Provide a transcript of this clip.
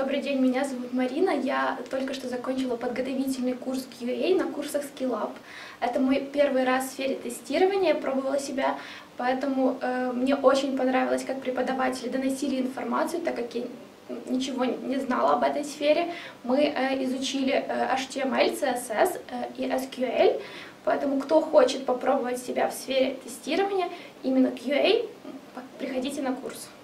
Добрый день, меня зовут Марина. Я только что закончила подготовительный курс QA на курсах SkillUp. Это мой первый раз в сфере тестирования, я пробовала себя, поэтому мне очень понравилось, как преподаватели доносили информацию, так как я ничего не знала об этой сфере. Мы изучили HTML, CSS и SQL, поэтому кто хочет попробовать себя в сфере тестирования, именно QA, приходите на курс.